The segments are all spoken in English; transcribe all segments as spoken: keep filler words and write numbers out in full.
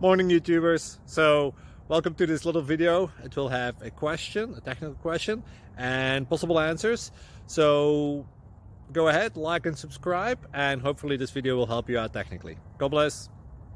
Morning YouTubers. So welcome to this little video. It will have a question, a technical question, and possible answers. So go ahead, like and subscribe, and hopefully this video will help you out technically. God bless.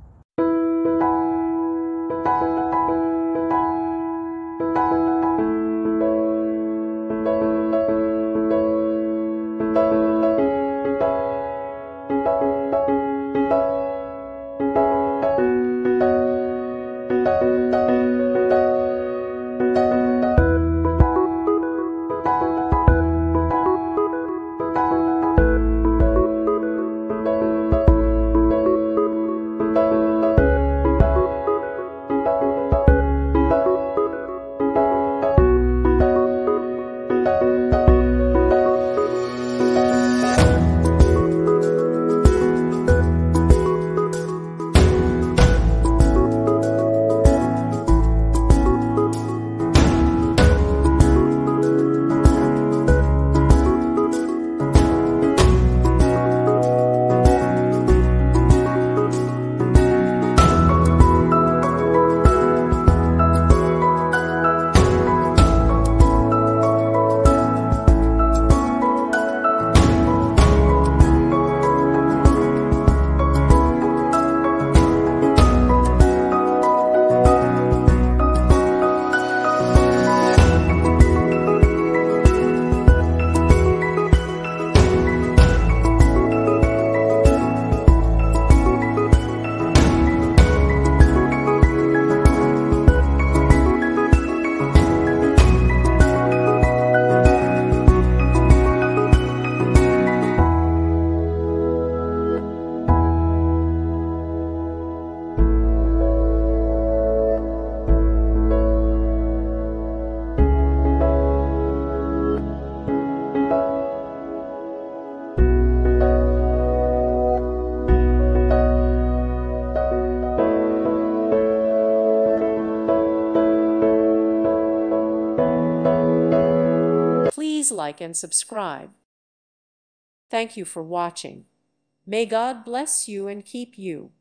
Please like and subscribe. Thank you for watching. May God bless you and keep you.